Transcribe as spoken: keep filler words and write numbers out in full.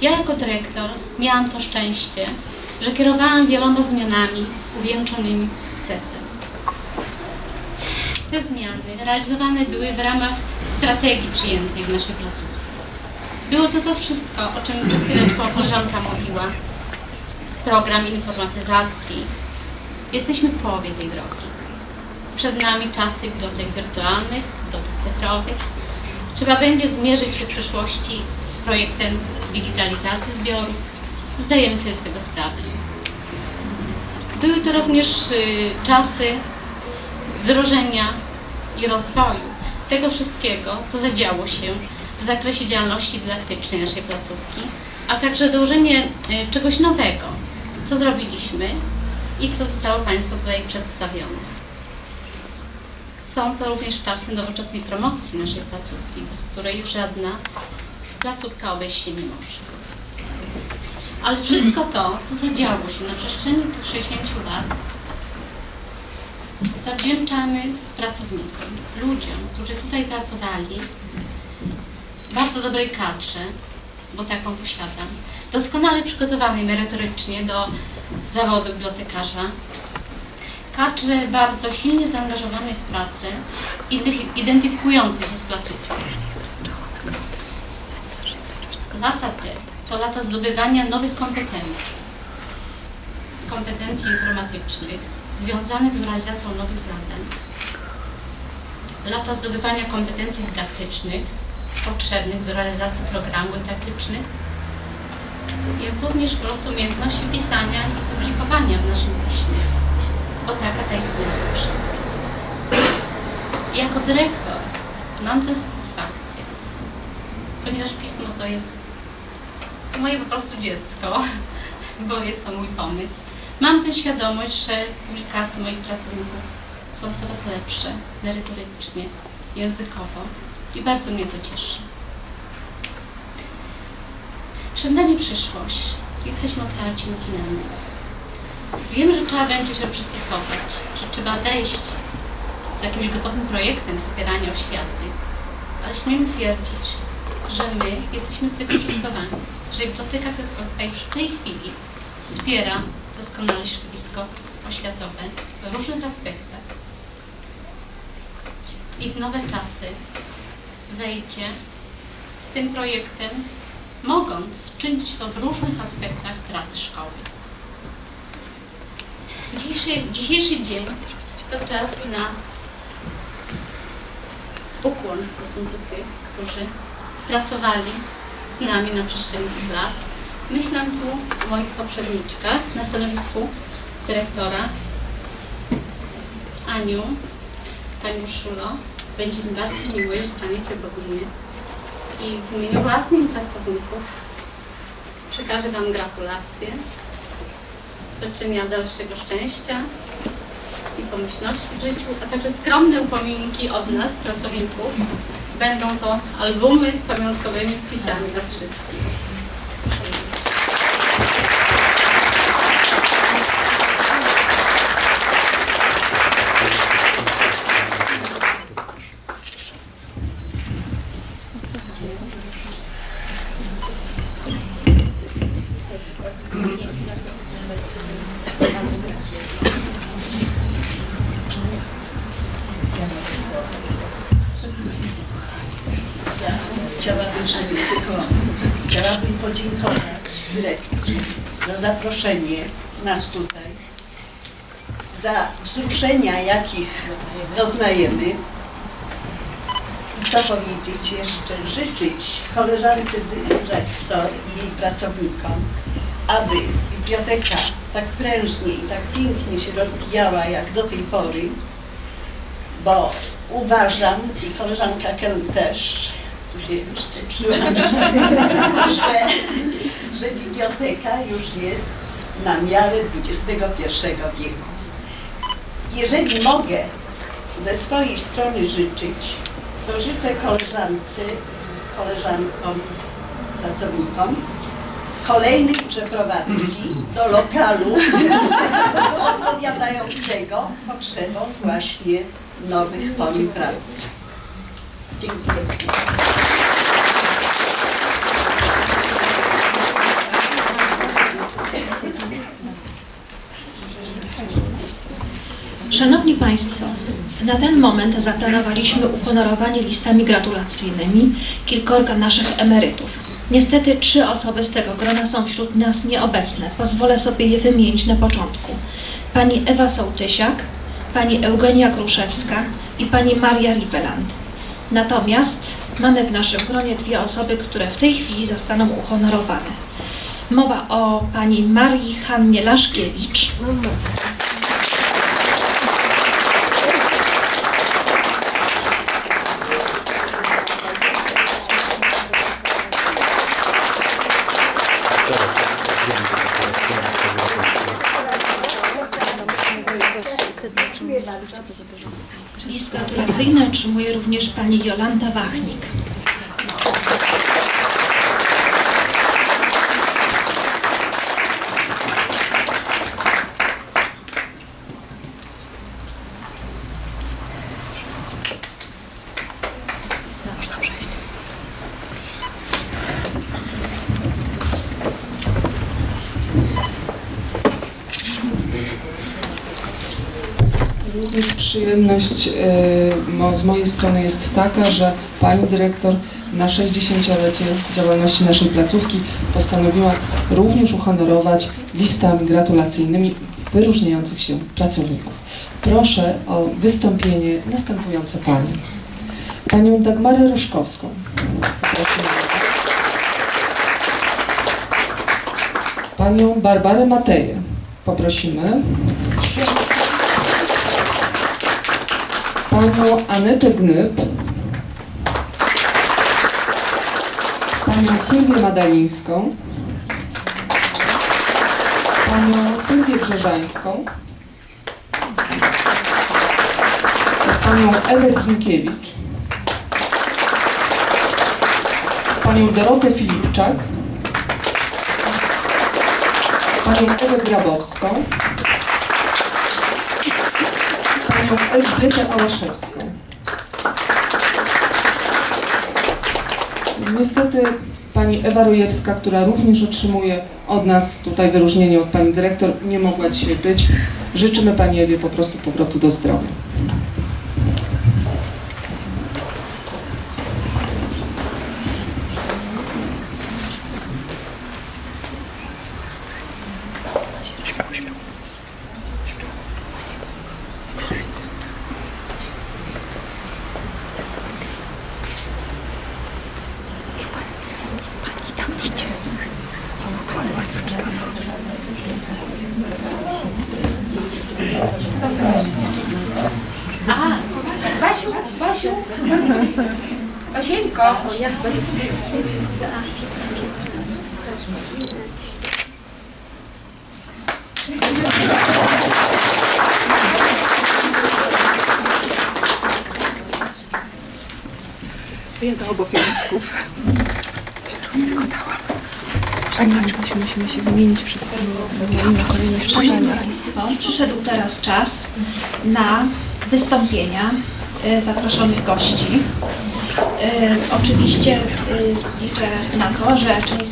Ja jako dyrektor miałam to szczęście, że kierowałam wieloma zmianami uwieńczonymi sukcesem. Te zmiany realizowane były w ramach strategii przyjętej w naszej placówce. Było to to wszystko, o czym przed chwileczką koleżanka mówiła. Program informatyzacji. Jesteśmy w połowie tej drogi. Przed nami czasy bibliotek wirtualnych, bibliotek cyfrowych. Trzeba będzie zmierzyć się w przyszłości z projektem digitalizacji zbiorów. Zdajemy sobie z tego sprawę. Były to również y, czasy wdrożenia i rozwoju tego wszystkiego, co zadziało się w zakresie działalności dydaktycznej naszej placówki, a także dążenie y, czegoś nowego, co zrobiliśmy i co zostało Państwu tutaj przedstawione. Są to również czasy nowoczesnej promocji naszej placówki, bez której żadna placówka obejść się nie może. Ale wszystko to, co zadziało się na przestrzeni tych sześćdziesięciu lat, zawdzięczamy pracownikom, ludziom, którzy tutaj pracowali, bardzo dobrej kadrze, bo taką posiadam, doskonale przygotowanej merytorycznie do zawodu bibliotekarza, kadrze bardzo silnie zaangażowanych w pracę, identyfikujących się z placówką. Lata te to lata zdobywania nowych kompetencji, kompetencji informatycznych związanych z realizacją nowych zadań, lata zdobywania kompetencji dydaktycznych potrzebnych do realizacji programów dydaktycznych, jak również po prostu umiejętności pisania i publikowania w naszym piśmie, bo taka zaistniała potrzeba. Jako dyrektor mam tę satysfakcję, ponieważ pismo to jest moje po prostu dziecko, bo jest to mój pomysł. Mam tę świadomość, że publikacje moich pracowników są coraz lepsze, merytorycznie, językowo i bardzo mnie to cieszy. Przed nami przyszłość. Jesteśmy otwarci na zmiany. Wiem, że trzeba będzie się przystosować, że trzeba wejść z jakimś gotowym projektem wspierania oświaty, ale śmiem twierdzić, że my jesteśmy do tego przygotowani, że Biblioteka Piotrkowska już w tej chwili wspiera doskonale środowisko oświatowe w różnych aspektach i w nowe czasy wejdzie z tym projektem, mogąc czynić to w różnych aspektach pracy szkoły. Dzisiejszy, dzisiejszy dzień to czas na ukłon w stosunku tych, którzy pracowali z nami na przestrzeni tych lat. Myślę tu o moich poprzedniczkach na stanowisku dyrektora. Aniu, Pani Urszulo, będzie mi bardzo miło, że staniecie obok mnie. I w imieniu własnych pracowników przekażę Wam gratulacje, życzenia dalszego szczęścia i pomyślności w życiu, a także skromne upominki od nas, pracowników. Będą to albumy z pamiątkowymi wpisami nas wszystkich. Chciałabym podziękować dyrekcji za zaproszenie nas tutaj, za wzruszenia, jakich doznajemy. I co powiedzieć jeszcze? Życzyć koleżance dyrektor i jej pracownikom, aby biblioteka tak prężnie i tak pięknie się rozwijała jak do tej pory, bo uważam, i koleżanka Kel też, że, że biblioteka już jest na miarę dwudziestego pierwszego wieku. Jeżeli mogę ze swojej strony życzyć, to życzę koleżance i koleżankom, pracownikom kolejnej przeprowadzki do lokalu odpowiadającego potrzebom właśnie nowych form pracy. Dziękuję. Szanowni Państwo, na ten moment zaplanowaliśmy uhonorowanie listami gratulacyjnymi kilkorga naszych emerytów. Niestety trzy osoby z tego grona są wśród nas nieobecne. Pozwolę sobie je wymienić na początku. Pani Ewa Sołtysiak, pani Eugenia Kruszewska i pani Maria Ripeland. Natomiast mamy w naszym gronie dwie osoby, które w tej chwili zostaną uhonorowane. Mowa o pani Marii Hannie Laszkiewicz. List gratulacyjny otrzymuje również pani Jolanta Wachnik. Również przyjemność y, z mojej strony jest taka, że pani dyrektor na sześćdziesięciolecie działalności naszej placówki postanowiła również uhonorować listami gratulacyjnymi wyróżniających się pracowników. Proszę o wystąpienie następujące panie. Panią Dagmarę Roszkowską. Prosimy. Panią Barbarę Mateję. Poprosimy. Panią Anetę Gnyb, panią Sylwię Madalińską, panią Sylwię Brzeżańską, panią Ewę Klimkiewicz, panią Dorotę Filipczak, panią Ewę Grabowską, panią Elżbietę Ałaszewską. Niestety pani Ewa Rojewska, która również otrzymuje od nas tutaj wyróżnienie od pani dyrektor, nie mogła dzisiaj być. Życzymy pani Ewie po prostu powrotu do zdrowia. A, Basiu, Basiu, Basieńko. Jeden obowiązków. Rozdekotałam. Musimy, musimy się wymienić wszyscy, bo na kolejne szczególne. Przyszedł teraz czas na wystąpienia e, zaproszonych gości. E, oczywiście e, liczę na to, że część